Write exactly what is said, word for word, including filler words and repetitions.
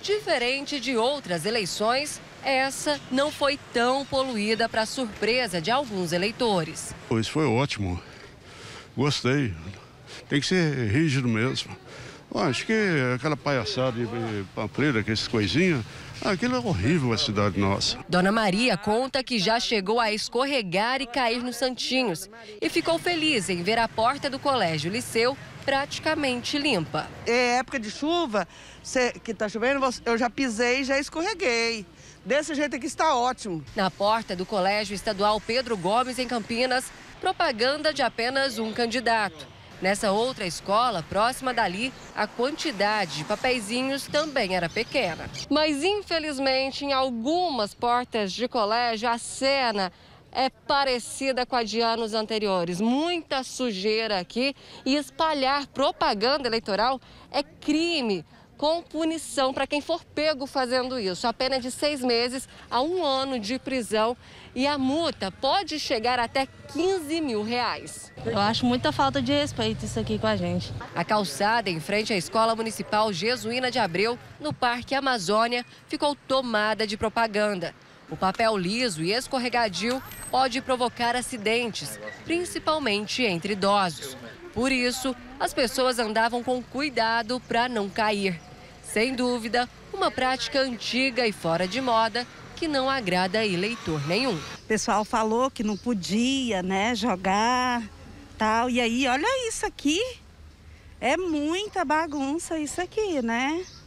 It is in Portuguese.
Diferente de outras eleições, essa não foi tão poluída para surpresa de alguns eleitores. Isso foi ótimo. Gostei. Tem que ser rígido mesmo. Eu acho que aquela palhaçada de panfleira, essas coisinhas, aquilo é horrível a cidade nossa. Dona Maria conta que já chegou a escorregar e cair nos santinhos e ficou feliz em ver a porta do colégio Liceu praticamente limpa. É época de chuva, cê, que tá chovendo, eu já pisei e já escorreguei. Desse jeito aqui está ótimo. Na porta do Colégio Estadual Pedro Gomes, em Campinas, propaganda de apenas um candidato. Nessa outra escola, próxima dali, a quantidade de papeizinhos também era pequena. Mas, infelizmente, em algumas portas de colégio, a cena é parecida com a de anos anteriores. Muita sujeira aqui e espalhar propaganda eleitoral é crime, com punição para quem for pego fazendo isso. A pena é de seis meses a um ano de prisão e a multa pode chegar até quinze mil reais. Eu acho muita falta de respeito isso aqui com a gente. A calçada em frente à Escola Municipal Jesuína de Abreu, no Parque Amazônia, ficou tomada de propaganda. O papel liso e escorregadio pode provocar acidentes, principalmente entre idosos. Por isso, as pessoas andavam com cuidado para não cair. Sem dúvida, uma prática antiga e fora de moda que não agrada eleitor nenhum. O pessoal falou que não podia, né, jogar, tal. E aí, olha isso aqui. É muita bagunça isso aqui, né?